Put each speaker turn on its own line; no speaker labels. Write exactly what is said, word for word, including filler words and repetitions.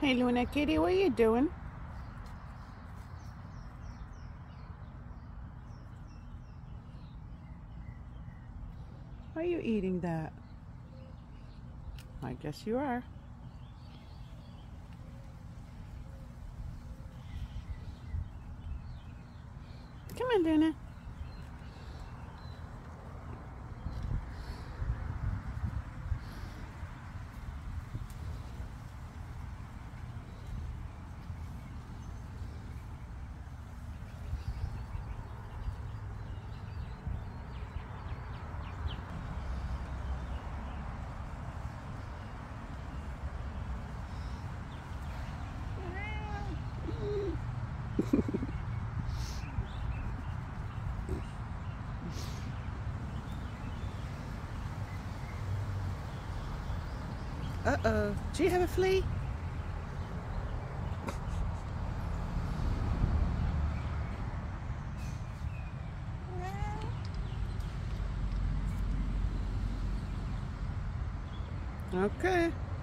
Hey, Luna Kitty, what are you doing? Why are you eating that? I guess you are. Come on, Luna. Uh-oh. Do you have a flea? Okay.